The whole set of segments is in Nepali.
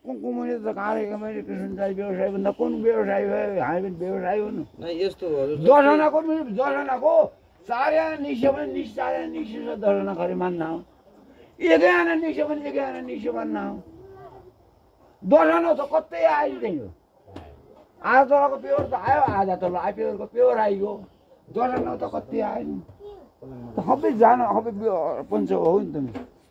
कुमुने त कालेको मैले कृष्णदाई व्यवसाय भन्दा कुन व्यवसाय भयो हामी पनि व्यवसाय हुनु यस्तो दसजनाको 4 आना निस्यो भने 4 आना निस्यो 10 आना खरि मान्न हो 1 आना निस्यो भने 1 आना निस्यो मान्न हो 10 आना त कतै आयो त्यही हो आधा तलको प्योर त आयो आधा तल प्योरको प्योर आइयो 10 आना त कतै आएन सबै जान सबै पञ्च हो नि त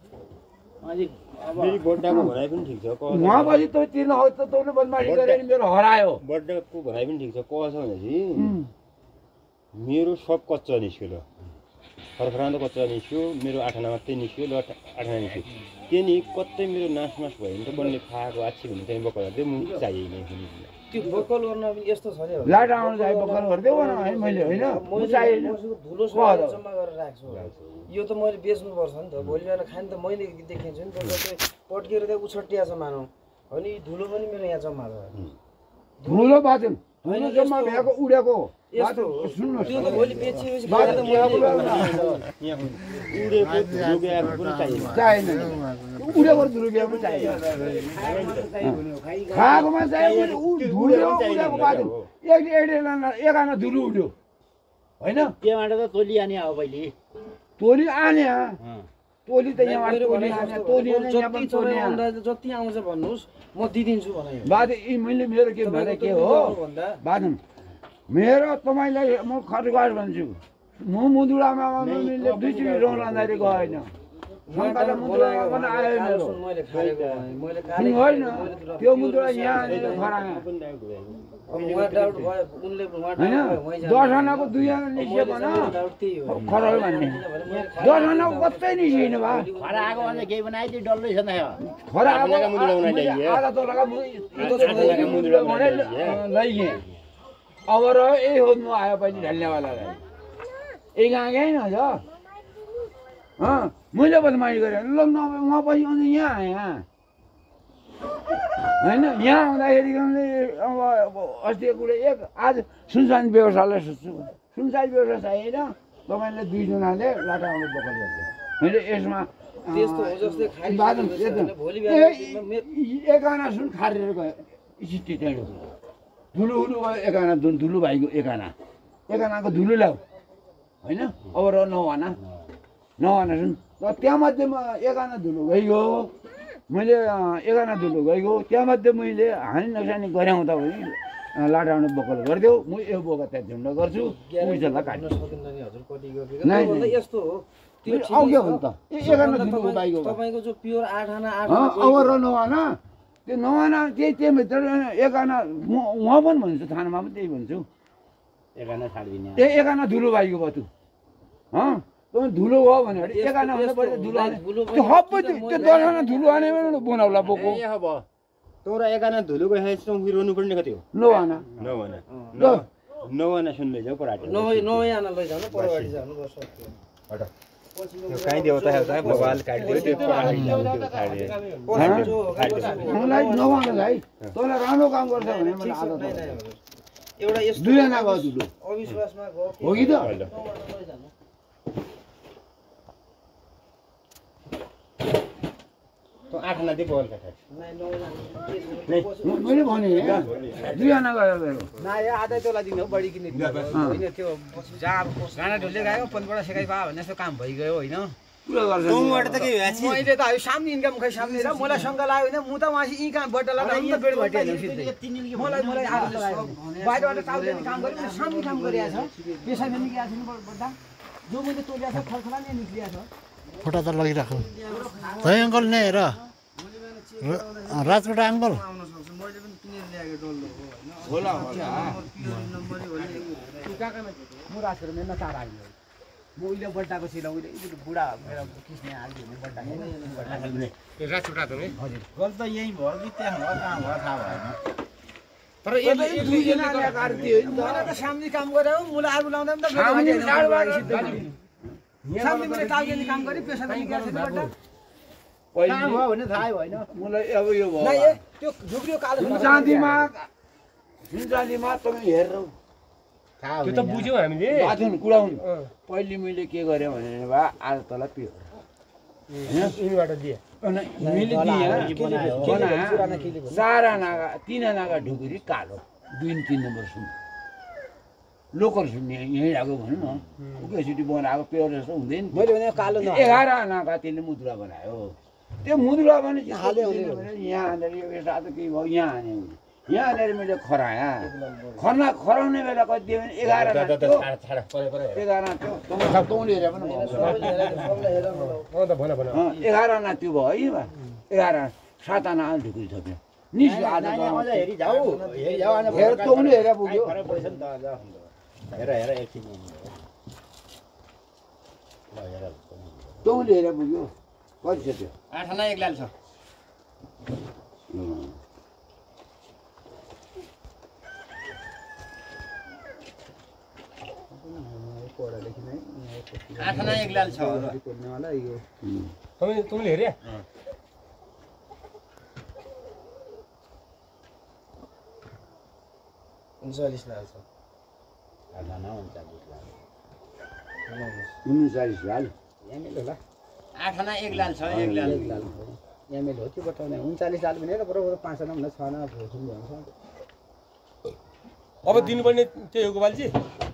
मेरी बर्थडेको भनाइ पनि ठिक छ उहाँ पछि त तिर्न हो त तँले बदमासी गरे नि मेरो हरायो बर्थडेको भनाइ पनि ठिक छ कसो भनेपछि मेरो सब कच्चा निस्क्यो ल फरफराउँदो कच्चा निस्क्यो मेरो 8 आना मात्रै निस्क्यो ल 8 आना निस्क्यो त्यो नि कतै मेरो नासमास भयो भने त बन्ने खाएको आछि भने चाहिँ बक्कल गर्दै म चाहिएन त्यो बक्कल गर्न पनि यस्तो छ नि लाट आउनु चाहिँ बक्कल गर्दै भन है मैले हैन म चाहिएन धुलो जम्मा गरेर राख्छु यो त मैले बेच्नु पर्छ नि त भोलि बिहान खान त मैले देखिन्छु नि त पट्केर त्यहाँ उछट्टिया छ मानौ अनि धुलो पनि मेरो यहाँ जम्मा छ धुलो बाजन धुलो जम्मा भएको उडेको यस्तो सुन्नु त्यो त भोलि बेचिएपछि उडेको धुलो गएको पनि चाहिएन उडेको धुलो गएको पनि चाहिएन खाएकोमा चाहिँ धुलो उडेको बाजन एक आना धुलो उड्यो हैन त्यहाँबाट त तोली आने हो पहिले तोली आने तोली त यहाँबाट तोली आने तोली यहाँ पनि तोली जति आउँछ भन्नुस् म दिदिन्छु भने बाजे यी मैले मेरो के भने के हो बादन मेरो तपाईलाई म खटगाड भन्छु म मुदुडामा मैले 2 चिबी रौँ लाँदाखेरि गएन शङ्काले मुदुडामा पनि आयो मेरो मैले खाएको मैले होइन त्यो मुदुडा यहाँ आएर खरायो उहाँ डाउट भयो उनले उहाँ हैन 10 आनाको 2 आना निस्क्यो भने खरायो भन्ने 10 आनाको कतै निस्किन भा खरा आएको भने केही बनाइदिए डल्लै छ नि खरा आएको मुदुडा बनाइदिए आधा तलका मुदुडा बनाइ लैगे अब र यही होद्नु आयो पनि ढल्नेवालालाई यही कहाँ गएन छ मैले बदमासी गरेँ ल म पछि अन्त यहाँ आएँ होइन यहाँ आउँदाखेरि अब अस्तिको कुरा आज सुनसान व्यवसायलाई सोध्छु सुनसान व्यवसाय होइन तपाईँले 2 जनाले लाटा आउने बकल गर्छ मैले यसमा बादम एक आना सुन खारेर गयो स्थिति त्यहाँ धुलो हुलु भयो 1 आना धुलो भाइको 1 आनाको धुलो ल्याऊ होइन अब र 9 आना सुन र त्यहाँमध्येमा 1 आना धुलो गइगयो मैले 1 आना धुलो गइगयो त्यहाँमध्ये मैले हानि नोक्सानी गराउँदा पनि लाटाउने बकल गरिदेऊ म यो बोका त्यहाँ झुन्ड गर्छु पैसालाई काट्नु यस्तो हो त्यो आउँयो भने त 1 आना धुलो भाइको तपाईको जो प्योर 8 आना अब र 9 आना त्यो 9 आना त्यहीभित्र 1 आना उहाँ पनि भन्छु थानामा पनि त्यही भन्छु 1 आना छाड्दिने 1 आना धुलो भाइको भयो तपाईँ धुलो हो भने 1 आना भन्दा बढी धुलो हाने त्यो सबै त्यो 10 आना धुलो हाने भने बनाउला बोको तोरा 1 आना धुलो गएपछि तँ रोनु पर्ने कति हो 9 आना 9 आना सुन लैजाऊ पराठी 9 आना लैजाऊ न परवाडी जानु बस हट त्यो काई देउता है बवाल काट्दियो त्यो पराठी मलाई 9 आना भाइ तँलाई राम्रो काम गर्छ भने मलाई आदत एउटा यस्तो 2 आना भयो धुलो अविश्वासमा गयो हो कि त तो 8 आना दे बवाल काट मैले भने 2 आना गयो मेरो ना यो आधा तोला दिनु बढी किन्ने हैन त्यो जहाँ गाना ढुल्ले गयो पनबाट सेकाइ पा भन्ने जस्तो काम भइगयो हैन पुरा गर्छ तँबाट त के भएछ मैले त अब सामने इन्कम खै सामने र मलाई शंका लाग्यो हैन म त माथि ई काम बट्टा लगाउँ त बेड भटिहाल्यो सिधै मलाई आदत लाग्यो बाहिरबाट चाउले काम गरे सामने काम गरिया छ पेसा पनि गया छैन बट्टा जो मैले तोलिया छ खलखला नै निक्लिया छ फोटो त लगिराख्नु है अङ्कल नै हेर राजकोटा अङ्कल आउन सक्छ मैले पनि किनेर ल्याएको डल्लो हो हैन होला नम्बरै हो नि काकामा म राजकोटा मेन चार आइलो म उहिले बट्टाको सिला उहिले बुढा मेरो किस्ने हाल्यो भने बट्टा त्यो राजकोटा त नि हजुर गल त यही भयो कि त्यहाँ हो कहाँ भयो थाहा भएन तर यसले 2 जना ल्याएर दियो नि त मलाई त सामने काम गर्यो मलाई आगो लाउँदा पनि त सामने मैले टाउकेले काम गरे पेसा पनि गएको छैन बट्टा कहाँ भयो भने थाहै भएन मलाई अब यो भयो नै त्यो झुक्रियो कालो चाँदीमा तपाईँ हेर्नु त्यो त बुझ्यौ हामीले बाथुन कुडाउनु पहिले मैले के गरेँ भने बा आज तल प्योर यिनीबाट दिए हामीले बनाया 4 आनाका 3 आनाका ढुकुरी कालो 2-3 नम्बर सुन लोकल सुन यहीँ आएको भनौँ न एकैचोटि बनाएको प्योर जस्तो हुँदैन मैले भने कालो 11 आनाका त्यसले मुद्रा बनायो त्यो मुद्रा भने यहाँ हानेर यो यता त केही भयो यहाँ हाने यहाँ हानेर मैले खराउने बेला कति दियो भने 11 आना त्यो 11 आना त्यो तँले हेरे पनि 11 आना त्यो भयो है 11 आना 7 आना ढुकुरी थप्यो निस्क्यो आज हेरि जाऊ तँले हेरे पुग्यो हेर एकछिन तँले हेरे पुग्यो कति छ त्यो 8 आना 1 लाल छ 8 आना 1 लाल छ तिमीले हेरे 39 लाल छ 8 आना 39 लाल एमएल होला 8 आना 1 लाल छ 1 लाल एमएल हो त्यो बताउने 39 लाल भनेर बरोबर 5 आना भन्दा 6 आना भन्छ अब दिनुपर्ने त्यही हो गोपालजी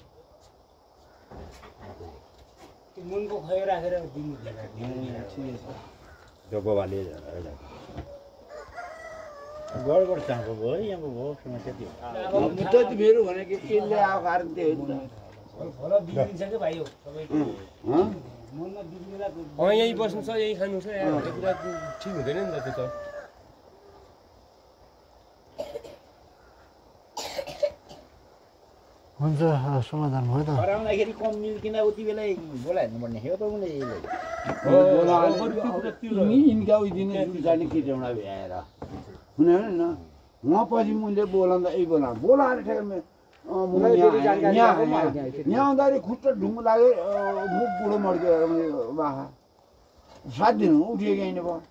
मुनको खै राखेर दिनु जो गोपालले गडबड चाहको भयो यहाँको भयो समस्या त्यो त्यो मेरो भनेको यसले आएको कारण त्यही हो नि भलो बिग्रिन्छ के भाइ हो सबैको मनमा बिग्रिला यहीँ बस्नु छ यहीँ खानु छ यार त्यो कुरा ठिक हुँदैन नि त त्यो त हुन्छ समाधान भयो त हराउँदाखेरि कम मिल्किन उति बेला बोलाइहाल्नु पर्ने हो त उनले यिनका उयो दिने जाने केटाउडा भ्याएर सुन्यो न उहाँ पछि मैले बोलाउँदा यही बोलाएर ठ्याक्कै यहाँ आउँदाखेरि खुट्टा ढुङ्गो लाग्यो मुख बुढो मर्क्यो बाखा 7 दिन उठियो कि होइन भयो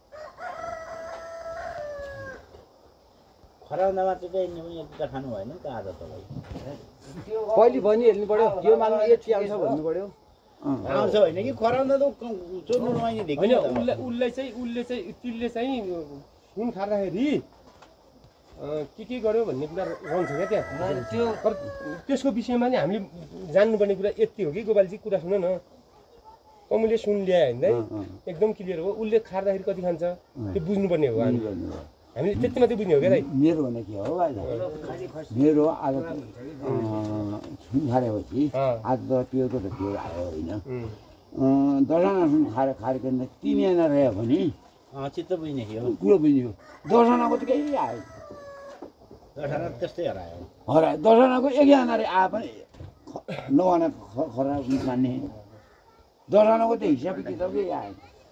खराउँदामा चाहिँ यता खानु भएन नि त आज तपाईँ पहिले भनिहाल्नु पर्यो त्यो मान्नु यति आउँछ भन्नु पर्यो आउँछ होइन कि खराउँदा त चोर्नु नआइने होइन उसले चाहिँ सुन खाँदाखेरि के गर्यो भन्ने कुरा रहन्छ क्या त्यहाँ त्यो त्यसको विषयमा नि हामीले जान्नुपर्ने कुरा यति हो कि गोपालजी कुरा सुन न कमुले सुन ल्यायो होइन एकदम क्लियर हो उसले खाँदाखेरि कति खान्छ त्यो बुझ्नुपर्ने हो हामीले त्यति मात्रै बुझ्ने हो क्या मेरो भने के हो मेरो आज सुन खाएपछि आज त प्योरको त प्योर आयो होइन 10 आना सुन खाएर 3 आना रह्यो भने चित्त बुझ्ने हो कुरो बुझ्यो 10 आनाको त केही आयो 10 आना त्यस्तै हरायो 10 आनाको 1 आना रे आए पनि 9 आना खराब मान्ने 10 आनाको त हिसाब किताबकै आयो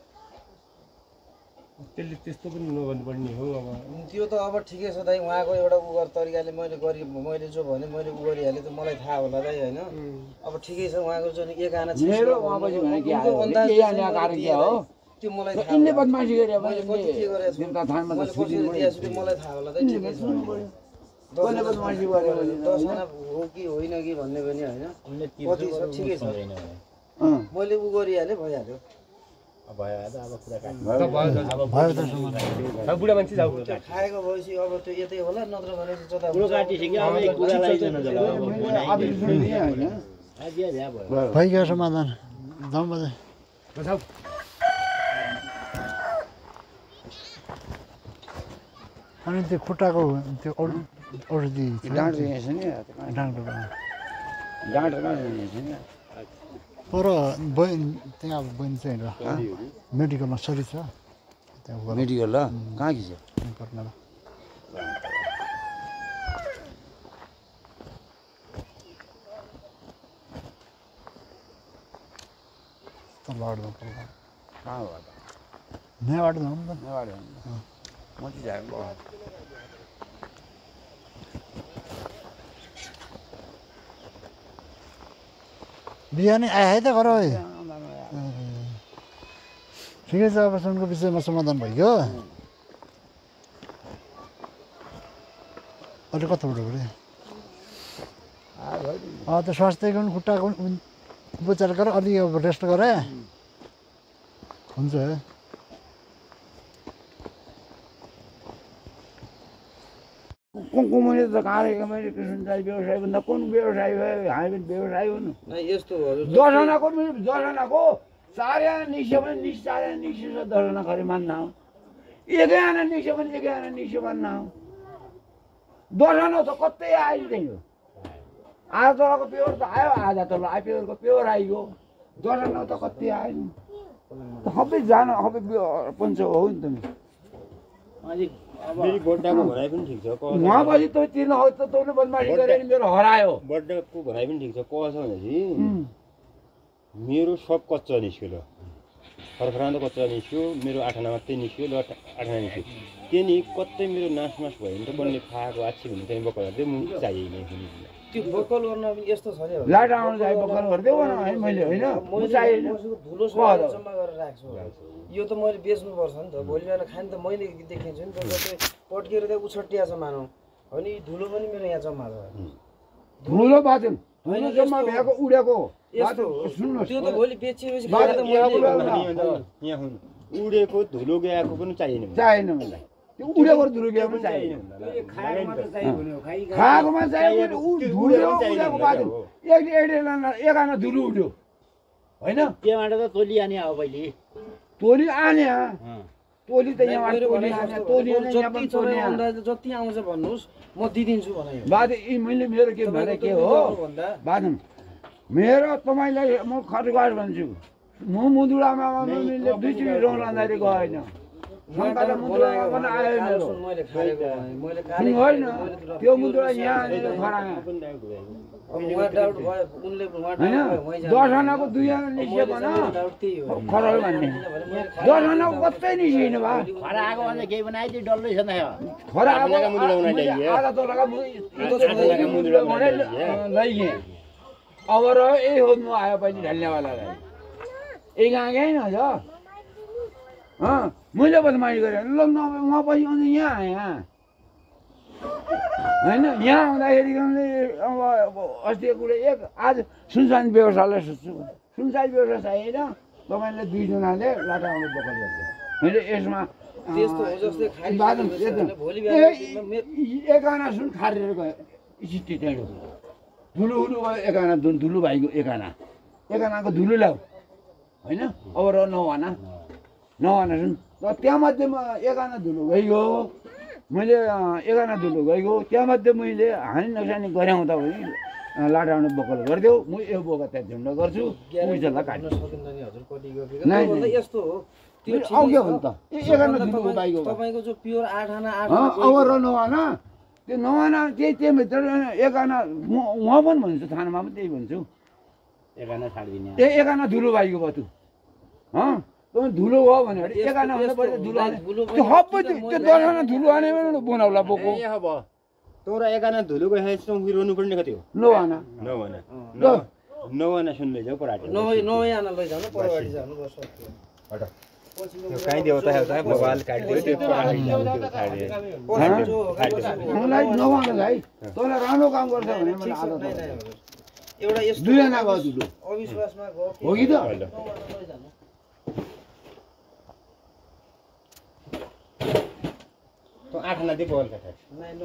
त्यसले त्यस्तो पनि नगर्नुपर्ने हो अब त्यो त अब ठिकै छ दाइ उहाँको एउटा उगर तरिकाले मैले जो भने मैले उ गरिहालेँ त मलाई थाहा होला दाइ होइन अब ठिकै छ उहाँको जुन 1 आना मेरो उहाँपछि भने के आयो के आने कारण के हो त्यो मलाई थाहा इनले बदमासी गरे मैले कति के गरेछु देवता थानमा त कसरी दिएछु मलाई थाहा होला दाइ ठिकै छ कसले बदमासी गर्यो भने 10 आना हो कि होइन कि भन्ने पनि होइन कति छ ठिकै छ मैले उ गरिहालेँ भइहाल्यो भयो आज अब कुरा काट्नु भयो त समाधान अब बुढा मान्छे जाऊ खाएको भएपछि अब त्यो यतै होला नत्र भने जता कुरो काटिसक्यो अब एक कुरालाई चाहिँ नजला अब भइगयो समाधान जाउँ बजे अनि त्यो खुट्टाको त्यो औषधि डाँडो यहाँ छ नि डाँडोमा छैन पर त्यहाँ अब बहिनी चाहिँ र मेडिकलमा सरी छ त्यहाँ मेडिकल ल कहाँ कि छ पटनामा तलबाट जाउँ कहाँ हो यहाँबाट जाउँ न त म चाहिँ जाएको बिहानै आए है त घर ठिकै छ अब सुनको विषयमा समाधान भइगयो अहिले कताबाट हो अरे त्यो स्वास्थ्यको पनि खुट्टाको पनि उपचार गरेर अलि अब रेस्ट गरे हुन्छ मैले त कालेको मैले कृष्णदाई व्यवसाय भन्दा कुन व्यवसाय भयो हामी पनि व्यवसाय हुनु यस्तो हजुर 10जनाको 4 आना निस्यो भने 4 आना निस्यो 10जना खरि मान्न हो 1 आना निस्यो भने 1 आना निस्यो मान्न हो 10जना त कतै आयो त्यही हो आधा तलको प्योर त आयो आधा तल प्योरको प्योर आइगयो 10जना त कतै आयो नि सबै जान सबै पञ्च हो नि त फेरि बड्डाको भनाइ पनि ठिक छ उहाँपछि त तिर्न हो त तँले बदमासी गरेर नि मेरो हरायो बड्डाको भनाइ पनि ठिक छ कसो भनेपछि मेरो सब कच्चा निस्क्यो ल फरफराउँदो कच्चा निस्क्यो मेरो 8 आना मात्रै निस्क्यो ल 8 आना निस्क्यो त्यो नि कतै मेरो नासमास भयो भने त बन्ने खाएको आछि भने चाहिँ बक्कल गर्दै म चाहिए नै त्यो बक्कल गर्न पनि यस्तो छ नि लाटा आउनु चाहिँ बक्कल गर्दै भन है मैले होइन म चाहिएन धुलो जम्मा गरेर राख्छु यो त मैले बेच्नु पर्छ नि त भोलि बिहान खान त मैले देखिन्छु नि त जस्तै पड्केर त्यहाँ उछट्टिया छ मानौ होइन धुलो पनि मेरो यहाँ जम्मा छ धुलो बाजन धुलो जम्मा भएको उडेको सुन्नुहोस् त्यो त भोलि बेचिएपछि यहाँ उडेको धुलो गएको पनि चाहिएन मलाई त्यो उडेको धुलो गएको पनि चाहिएन खाएकोमा चाहियो भने धुलो उडेको बाजन एक आना धुलो उड्यो होइन त्यहाँबाट त तोली आने हो पहिले तोली आने तोली त यहाँबाट तोली आने तोली यहाँ पनि तोली जति आउँछ भन्नुहोस् म दिदिन्छु भने बाजे मैले मेरो के भने के हो बादम मेरो तपाईँलाई म खटगाड भन्छु म मुदुडामा मैले 2 चिबी रौँ लाँदाखेरि गएन शङ्काले मुदुडामा पनि आयो मेरो होइन त्यो मुदुडा यहाँ आएर खरायो होइन 10 आनाको 2 आना निस्क्यो भने खरायो भन्ने 10 आनाको कतै निस्किन भा खरा आएको भने केही बनाइदिए डल्लै छ नि खरा आधा तोलाका मुदुडा लैगेँ अब र यही खोज्नु आयो पनि ढल्नेवालालाई यही कहाँ गएन छ मैले बदमासी गरेँ ल म पछि अन्त यहाँ आएँ होइन यहाँ आउँदाखेरि अब अस्तिको कुरा आज सुनसान व्यवसायलाई सोध्छु सुनसान व्यवसाय होइन तपाईँले 2 जनाले लाटा आउने बकल गर्छ मैले यसमा एक आना सुन खारेर गयो सिटी त्यहाँ धुलो हुनु भयो 1 आना धुलो भाइको 1 आनाको धुलो ल्याऊ होइन अब र 9 आना सुन र त्यहाँमध्येमा 1 आना धुलो गइगयो मैले 1 आना धुलो गइगयो त्यहाँमध्ये मैले हानि नोक्सानी गराउँदा भने लाटाउने बकल गरिदेऊ म यो बोका त्यहाँ झुन्ड गर्छु पैसालाई काट्नु यस्तो हो त्यो आउँयो भने त 1 आना धुलो भाइको तपाईको जो प्योर 8 आना अब र 9 आना त्यो 9 आना त्यहीभित्र 1 आना उहाँ पनि भन्छु थानामा पनि त्यही भन्छु 1 आना छाड्दिने 1 आना धुलो भाइको बतु तपाईँ धुलो हो भने 1 आना भन्दा बढी धुलो हाने त्यो सबै त्यो 10 आना धुलो हाने भने बनाउला बोको तोरा 1 आना धुलो गएपछि तँ रोनु पर्ने कति हो 9 आना 9 आना सुन लैजाऊ पराठी 9 आना लैजाऊ न परवाडी जानु बस हट त्यो काहीँ देउता हेर्दा बबाल काटिदियो त्यो पराठी मलाई 9 आना भाइ तँलाई राम्रो काम गर्छ भने मलाई आदत एउटा यस्तो 2 आना भयो धुलो अविश्वासमा गयो हो कि त तो 8 आना दे बल काट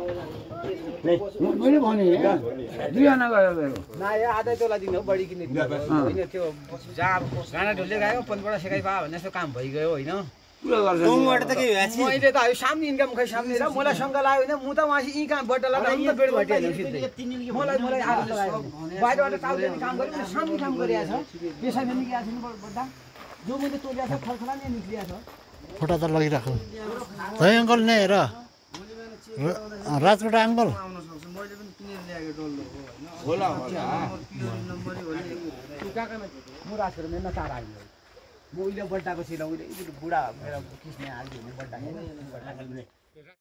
मैले भने 2 आना गयो मेरो ना या आधा तोला दिनु बढी किन्ने होइन त्यो जहाँ गाना ढुल्ले गयो पनबाट सेकाइ पा भन्ने जस्तो काम भइगयो होइन पुरा गर्छ तँबाट त के भएछ मैले त अब सामने इन्कम खै सामने र मलाई शङ्का लाग्यो भने म त माथि यी काम बट्टा लगाएर त बेड भटिहाल्यो सिधै मलाई आदत लाग्यो बाहिरबाट टाउले काम गरे मैले सामने काम गरिया छ पेसा पनि गएको छैन बट्टा जो मैले तोलिया छ खलखला नि निक्लिया छ फोटो त लगिराख्नु है अङ्कल नै हेर राजकोटा अङ्कल आउन सक्छ मैले पनि किनेर ल्याएको डल्लो हो होला नम्बरै हो नि काकामा म राजकोटा मेरो चार आइयो म उहिले बट्टाको सिला उहिले बुढा मेरो किस्ने हाल्यो भने बट्टा